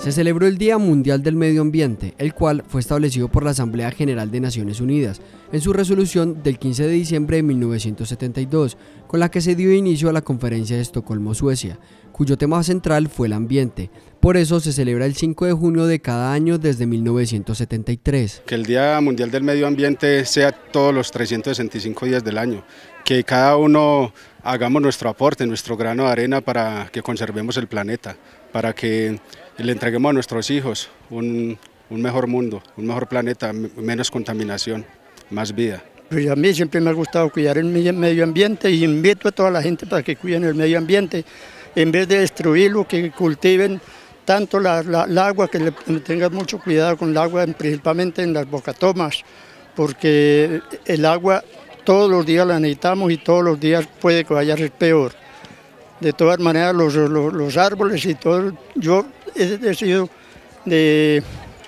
Se celebró el Día Mundial del Medio Ambiente, el cual fue establecido por la Asamblea General de Naciones Unidas en su resolución del 15 de diciembre de 1972, con la que se dio inicio a la Conferencia de Estocolmo, Suecia, cuyo tema central fue el ambiente. Por eso se celebra el 5 de junio de cada año desde 1973. Que el Día Mundial del Medio Ambiente sea todos los 365 días del año, que cada uno hagamos nuestro aporte, nuestro grano de arena para que conservemos el planeta, para que le entreguemos a nuestros hijos un mejor mundo, un mejor planeta, menos contaminación, más vida. Y a mí siempre me ha gustado cuidar el medio ambiente y invito a toda la gente para que cuiden el medio ambiente, en vez de destruirlo, que cultiven tanto el agua, que tengan mucho cuidado con el agua, principalmente en las bocatomas, porque el agua todos los días la necesitamos y todos los días puede que vaya a ser peor. De todas maneras, los árboles y todo, yo he sido de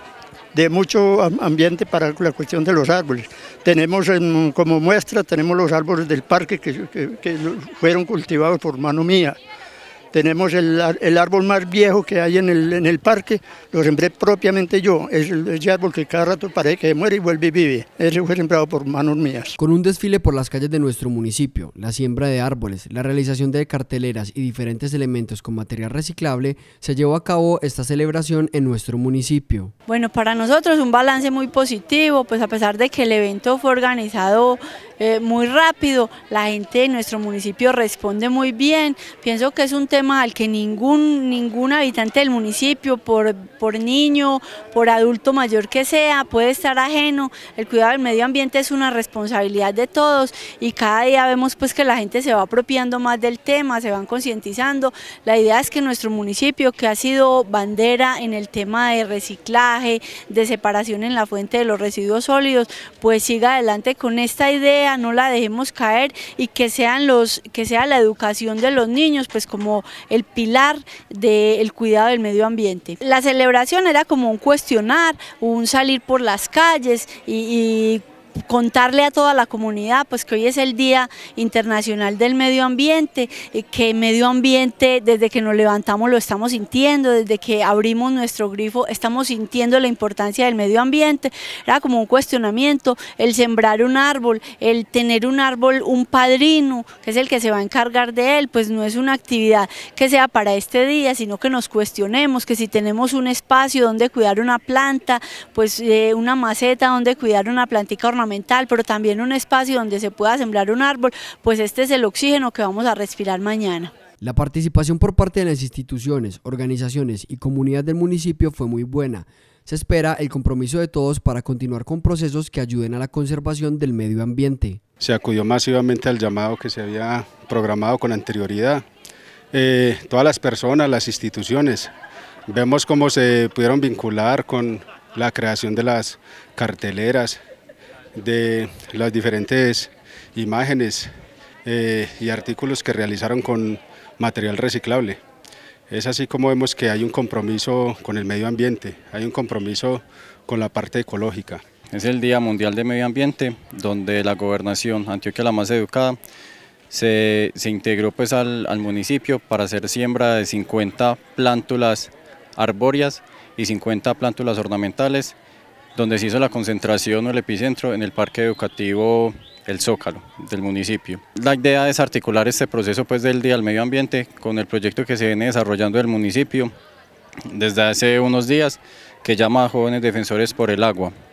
mucho ambiente para la cuestión de los árboles. Tenemos como muestra, tenemos los árboles del parque que fueron cultivados por mano mía. Tenemos el árbol más viejo que hay en el parque, lo sembré propiamente yo. Es ese árbol que cada rato parece que muere y vuelve y vive. Ese fue sembrado por manos mías. Con un desfile por las calles de nuestro municipio, la siembra de árboles, la realización de carteleras y diferentes elementos con material reciclable, se llevó a cabo esta celebración en nuestro municipio. Bueno, para nosotros un balance muy positivo, pues a pesar de que el evento fue organizado muy rápido, la gente de nuestro municipio responde muy bien. Pienso que es un tema al que ningún habitante del municipio, por niño, por adulto mayor que sea, puede estar ajeno. El cuidado del medio ambiente es una responsabilidad de todos y cada día vemos pues que la gente se va apropiando más del tema, se van concientizando. La idea es que nuestro municipio, que ha sido bandera en el tema de reciclaje, de separación en la fuente de los residuos sólidos, pues siga adelante con esta idea, no la dejemos caer y que sea la educación de los niños pues como el pilar del cuidado del medio ambiente. La celebración era como un cuestionar, un salir por las calles y contarle a toda la comunidad pues que hoy es el Día Internacional del Medio Ambiente, que medio ambiente desde que nos levantamos lo estamos sintiendo, desde que abrimos nuestro grifo estamos sintiendo la importancia del medio ambiente. Era como un cuestionamiento, el sembrar un árbol, el tener un árbol, un padrino, que es el que se va a encargar de él, pues no es una actividad que sea para este día, sino que nos cuestionemos que si tenemos un espacio donde cuidar una planta, pues una maceta donde cuidar una plantica ornamental, pero también un espacio donde se pueda sembrar un árbol, pues este es el oxígeno que vamos a respirar mañana. La participación por parte de las instituciones, organizaciones y comunidad del municipio fue muy buena. Se espera el compromiso de todos para continuar con procesos que ayuden a la conservación del medio ambiente. Se acudió masivamente al llamado que se había programado con anterioridad. Todas las personas, las instituciones, vemos cómo se pudieron vincular con la creación de las carteleras, de las diferentes imágenes y artículos que realizaron con material reciclable. Es así como vemos que hay un compromiso con el medio ambiente, hay un compromiso con la parte ecológica. Es el Día Mundial de Medio Ambiente, donde la Gobernación Antioquia la Más Educada se integró pues al municipio para hacer siembra de 50 plántulas arbóreas y 50 plántulas ornamentales, donde se hizo la concentración o el epicentro en el Parque Educativo El Zócalo del municipio. La idea es articular este proceso pues del Día del Medio Ambiente con el proyecto que se viene desarrollando del municipio desde hace unos días, que llama a Jóvenes Defensores por el Agua.